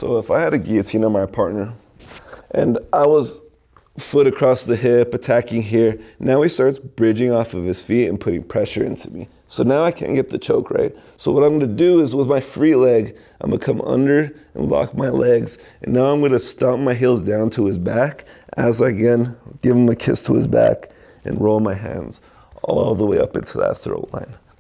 So if I had a guillotine on my partner and I was foot across the hip, attacking here, now he starts bridging off of his feet and putting pressure into me. So now I can't get the choke, right? So what I'm gonna do is with my free leg, I'm gonna come under and lock my legs. And now I'm gonna stomp my heels down to his back as I, again, give him a kiss to his back and roll my hands all the way up into that throat line.